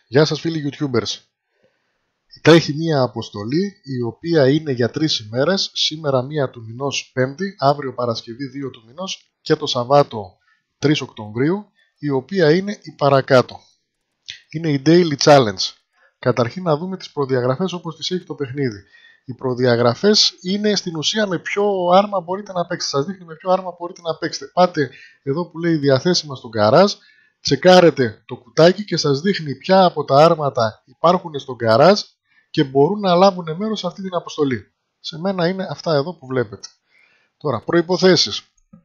Γεια σας φίλοι YouTubers. Τρέχει μία αποστολή η οποία είναι για 3 ημέρες. Σήμερα 1 του μηνός Πέμπτη, αύριο Παρασκευή 2 του μηνός και το Σαββάτο 3 Οκτωβρίου, η οποία είναι η παρακάτω. Είναι η Daily Challenge. Καταρχήν να δούμε τις προδιαγραφές όπως τις έχει το παιχνίδι. Οι προδιαγραφές είναι στην ουσία με ποιο άρμα μπορείτε να παίξετε. Σας δείχνει με ποιο άρμα μπορείτε να παίξετε. Πάτε εδώ που λέει διαθέσιμα στο γκαράζ, τσεκάρετε το κουτάκι και σας δείχνει ποια από τα άρματα υπάρχουν στο γκαράζ και μπορούν να λάβουν μέρος σε αυτή την αποστολή. Σε μένα είναι αυτά εδώ που βλέπετε. Τώρα, προϋποθέσεις.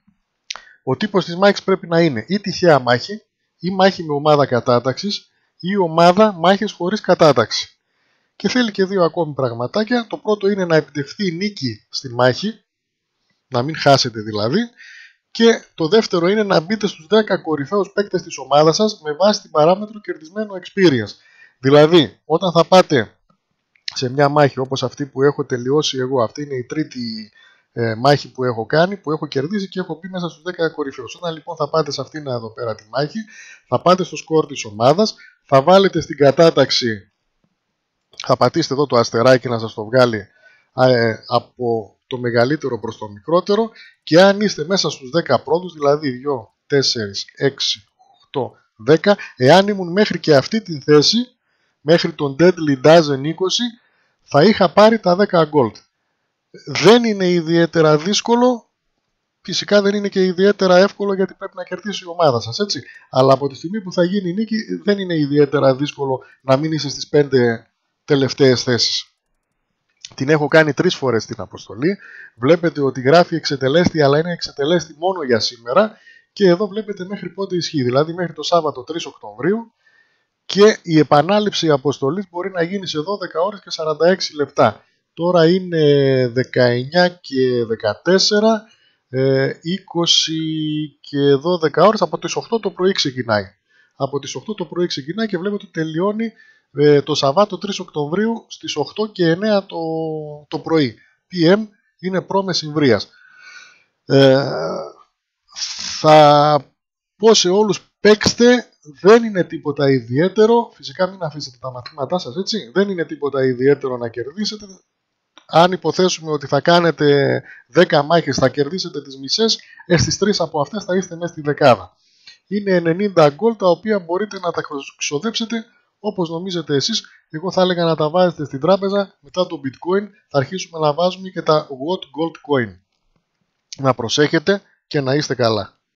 Ο τύπος της μάχης πρέπει να είναι ή τυχαία μάχη, ή μάχη με ομάδα κατάταξης, ή ομάδα μάχες χωρίς κατάταξη. Και θέλει και 2 ακόμη πραγματάκια. Το πρώτο είναι να επιτευχθεί η νίκη στη μάχη, να μην χάσετε δηλαδή. Και το δεύτερο είναι να μπείτε στους 10 κορυφαίους παίκτες της ομάδας σας με βάση την παράμετρο κερδισμένο experience. Δηλαδή, όταν θα πάτε σε μια μάχη όπως αυτή που έχω τελειώσει εγώ, αυτή είναι η τρίτη μάχη που έχω κάνει, που έχω κερδίσει και έχω μπει μέσα στους 10 κορυφαίους. Όταν λοιπόν θα πάτε σε αυτήν εδώ πέρα τη μάχη, θα πάτε στο σκορ της ομάδας, θα βάλετε στην κατάταξη, θα πατήσετε εδώ το αστεράκι να σας το βγάλει από το μεγαλύτερο προς το μικρότερο, και αν είστε μέσα στους 10 πρώτους, δηλαδή 2, 4, 6, 8, 10, εάν ήμουν μέχρι και αυτή τη θέση, μέχρι τον Deadly Dozen 20, θα είχα πάρει τα 10 gold. Δεν είναι ιδιαίτερα δύσκολο, φυσικά δεν είναι και ιδιαίτερα εύκολο γιατί πρέπει να κερδίσει η ομάδα σας, έτσι. Αλλά από τη στιγμή που θα γίνει η νίκη δεν είναι ιδιαίτερα δύσκολο να μην είσαι στις 5 τελευταίες θέσεις. Την έχω κάνει 3 φορές την αποστολή. Βλέπετε ότι γράφει εξετελέστη, αλλά είναι εξετελέστη μόνο για σήμερα. Και εδώ βλέπετε μέχρι πότε ισχύει, δηλαδή μέχρι το Σάββατο 3 Οκτωβρίου. Και η επανάληψη αποστολής μπορεί να γίνει σε 12 ώρες και 46 λεπτά. Τώρα είναι 19 και 14, 20 και 12 ώρες. Από τις 8 το πρωί ξεκινάει. Από τις 8 το πρωί ξεκινάει και βλέπετε ότι τελειώνει το Σαββάτο 3 Οκτωβρίου στις 8 και 9 το πρωί. PM είναι προ-μεσημβρίας. Θα πω σε όλους, παίξτε, δεν είναι τίποτα ιδιαίτερο. Φυσικά μην αφήσετε τα μαθήματά σας, έτσι. Δεν είναι τίποτα ιδιαίτερο να κερδίσετε. Αν υποθέσουμε ότι θα κάνετε 10 μάχες, θα κερδίσετε τις μισές, στις 3 από αυτές θα είστε μέσα στη δεκάδα. Είναι 90 gold τα οποία μπορείτε να τα ξοδέψετε όπως νομίζετε εσείς. Εγώ θα έλεγα να τα βάζετε στην τράπεζα. Μετά το bitcoin θα αρχίσουμε να βάζουμε και τα what gold coin. Να προσέχετε και να είστε καλά.